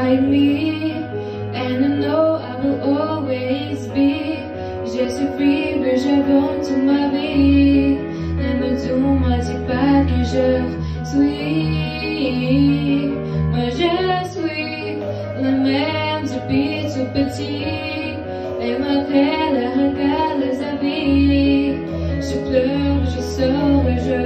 like me, and I know I will always be. Je suis free, mais j'avance toute ma vie. Ne me dis pas que je suis. Moi je suis le même depuis tout petit. Et malgré le regard des avis, je pleure, je sors et je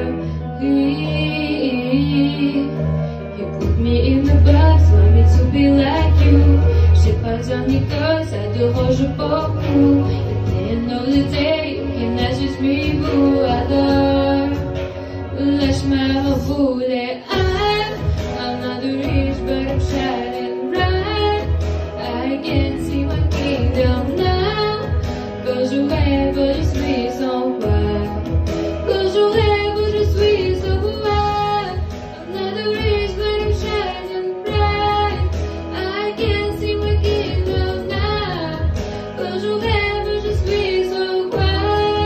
ris. You put me in the box, want me to be like you. J'ai pas un icône, ça dérange beaucoup. At the end of the day, you cannot just me boo. Alors, lâche-moi rouler. I'm not rich, but I'm shining bright. I can see my kingdom now. Quand je rêve, je suis sans voix. Quand je rêve, je suis sans voix. I'm not rich, but I'm shining bright. I can see my kingdom now. Quand je rêve, je suis sans voix.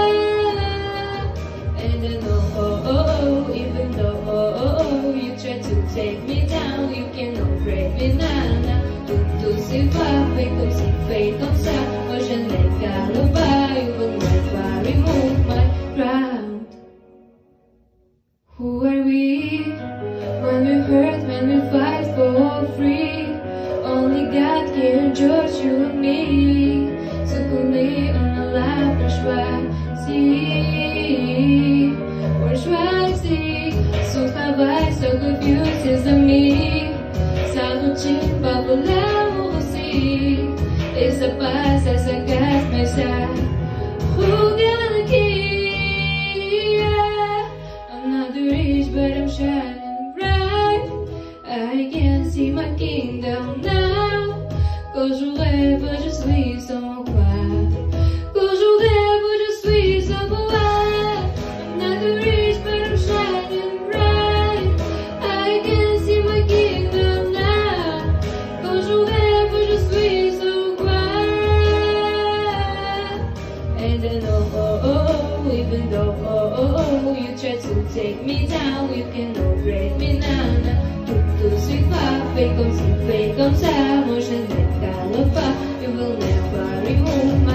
And I know, even though you try to take me down, you cannot break me now. Tout c'est parfait comme si fait comme ça. Moi je n'égale pas. You will never remove my crown. Who are we? When we hurt, when we fight for free. Only God can judge you and me. Ce qu'on est, on a la choisi. On choisit son travail, so confused ses amis. Sa routine, pas pour l'amour aussi. Et ça passe, ça s'agace, mais ça regarde qui. I'm not rich, but I'm shining bright. I can see my kingdom now. Quand je rêve, je suis sans voix. Quand je rêve, je suis sans voix. I'm not rich, but I'm shining bright. I can see my kingdom now. Quand je rêve, je suis sans voix. And I know, even though you try to take me down, you cannot break me now. Tout c'est parfait comme si fait comme ça. Moi je n'égale pas. You will never remove